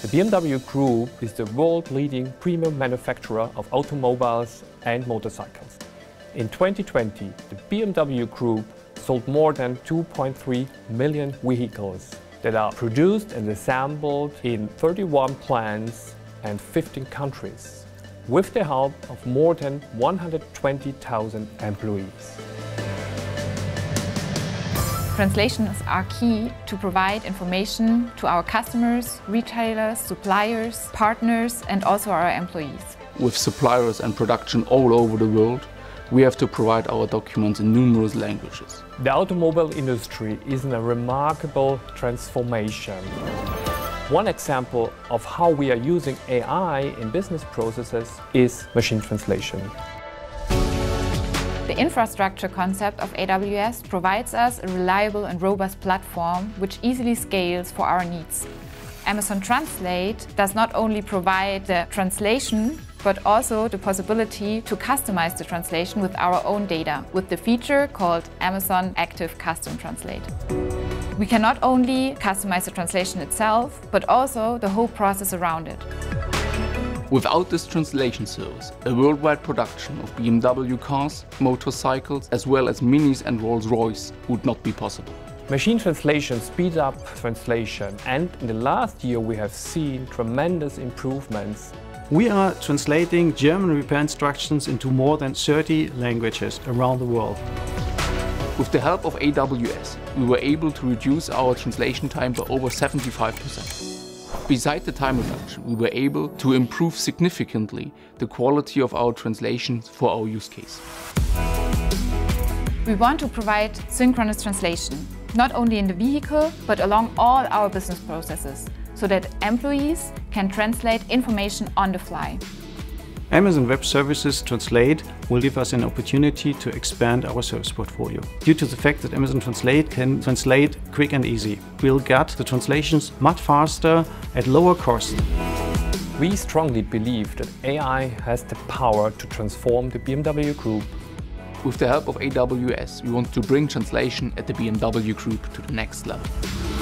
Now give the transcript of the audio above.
The BMW Group is the world-leading premium manufacturer of automobiles and motorcycles. In 2020, the BMW Group sold more than 2.3 million vehicles that are produced and assembled in 31 plants and 15 countries, with the help of more than 120,000 employees. Translations are key to provide information to our customers, retailers, suppliers, partners, and also our employees. With suppliers and production all over the world, we have to provide our documents in numerous languages. The automobile industry is in a remarkable transformation. One example of how we are using AI in business processes is machine translation. The infrastructure concept of AWS provides us a reliable and robust platform which easily scales for our needs. Amazon Translate does not only provide the translation, but also the possibility to customize the translation with our own data, with the feature called Amazon Active Custom Translate. We can not only customize the translation itself, but also the whole process around it. Without this translation service, a worldwide production of BMW cars, motorcycles, as well as Minis and Rolls-Royce would not be possible. Machine translation speeds up translation, and in the last year we have seen tremendous improvements. We are translating German repair instructions into more than 30 languages around the world. With the help of AWS, we were able to reduce our translation time by over 75%. Besides the time reduction, we were able to improve significantly the quality of our translations for our use case. We want to provide synchronous translation, not only in the vehicle, but along all our business processes, so that employees can translate information on the fly. Amazon Web Services Translate will give us an opportunity to expand our service portfolio. Due to the fact that Amazon Translate can translate quick and easy, we'll get the translations much faster at lower cost. We strongly believe that AI has the power to transform the BMW Group. With the help of AWS, we want to bring translation at the BMW Group to the next level.